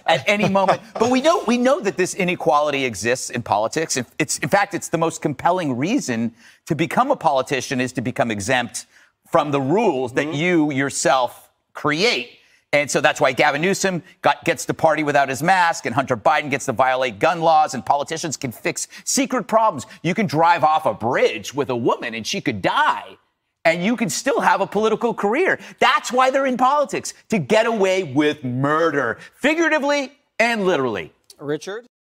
at any moment. But we know that this inequality exists in politics. In fact, it's the most compelling reason to become a politician is to become exempt from the rules that you yourself create. And so that's why Gavin Newsom gets to party without his mask, and Hunter Biden gets to violate gun laws, and politicians can fix secret problems. You can drive off a bridge with a woman and she could die, and you can still have a political career. That's why they're in politics, to get away with murder, figuratively and literally. Richard?